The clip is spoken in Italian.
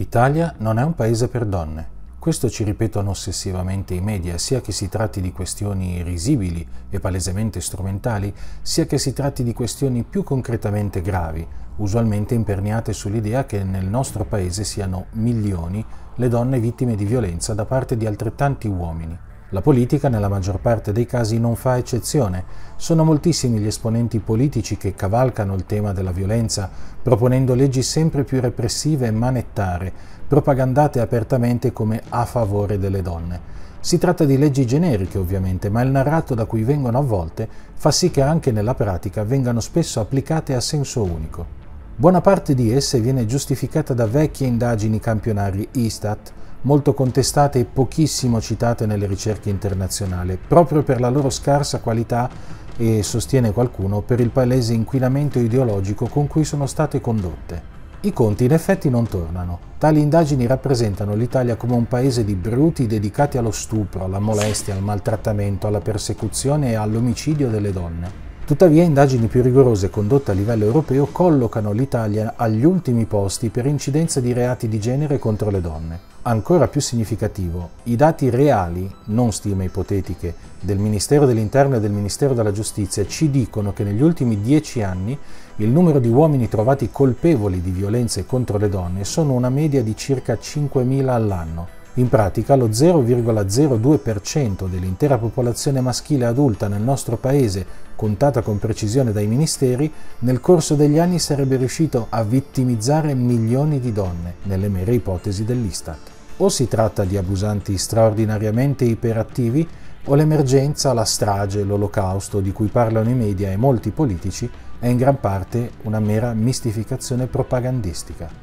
L'Italia non è un paese per donne. Questo ci ripetono ossessivamente i media, sia che si tratti di questioni risibili e palesemente strumentali, sia che si tratti di questioni più concretamente gravi, usualmente imperniate sull'idea che nel nostro paese siano milioni le donne vittime di violenza da parte di altrettanti uomini. La politica, nella maggior parte dei casi, non fa eccezione. Sono moltissimi gli esponenti politici che cavalcano il tema della violenza, proponendo leggi sempre più repressive e manettare, propagandate apertamente come a favore delle donne. Si tratta di leggi generiche, ovviamente, ma il narrato da cui vengono avvolte fa sì che anche nella pratica vengano spesso applicate a senso unico. Buona parte di esse viene giustificata da vecchie indagini campionarie Istat, molto contestate e pochissimo citate nelle ricerche internazionali, proprio per la loro scarsa qualità e, sostiene qualcuno, per il palese inquinamento ideologico con cui sono state condotte. I conti in effetti non tornano. Tali indagini rappresentano l'Italia come un paese di bruti dedicati allo stupro, alla molestia, al maltrattamento, alla persecuzione e all'omicidio delle donne. Tuttavia, indagini più rigorose condotte a livello europeo collocano l'Italia agli ultimi posti per incidenza di reati di genere contro le donne. Ancora più significativo, i dati reali, non stime ipotetiche, del Ministero dell'Interno e del Ministero della Giustizia ci dicono che negli ultimi 10 anni il numero di uomini trovati colpevoli di violenze contro le donne sono una media di circa 5.000 all'anno. In pratica lo 0,02% dell'intera popolazione maschile adulta nel nostro paese, contata con precisione dai ministeri, nel corso degli anni sarebbe riuscito a vittimizzare milioni di donne, nelle mere ipotesi dell'Istat. O si tratta di abusanti straordinariamente iperattivi, o l'emergenza, la strage, l'olocausto di cui parlano i media e molti politici è in gran parte una mera mistificazione propagandistica.